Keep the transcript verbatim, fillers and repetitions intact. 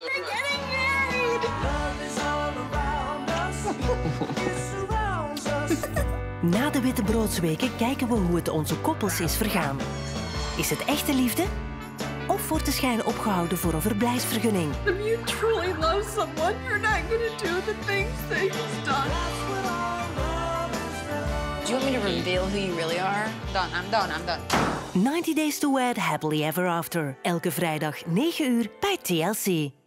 We're getting married! Na de wittebroodsweken kijken we hoe het onze koppels is vergaan. Is het echte liefde? Of wordt de schijn opgehouden voor een verblijfsvergunning? If you truly love someone, you're not gonna do the things that he's done. Do you want me to reveal who you really are? Done, I'm done, I'm done. ninety Days to Wed Happily Ever After. Elke vrijdag negen uur bij T L C.